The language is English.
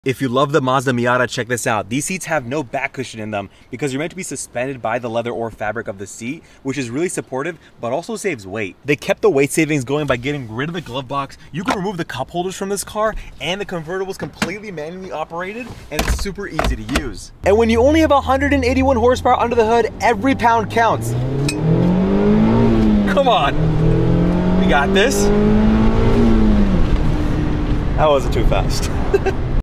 If you love the Mazda Miata, check this out. These seats have no back cushion in them because you're meant to be suspended by the leather or fabric of the seat, which is really supportive, but also saves weight. They kept the weight savings going by getting rid of the glove box. You can remove the cup holders from this car, and the convertible is completely manually operated, and it's super easy to use. And when you only have 181 horsepower under the hood, every pound counts. Come on, we got this. That wasn't too fast.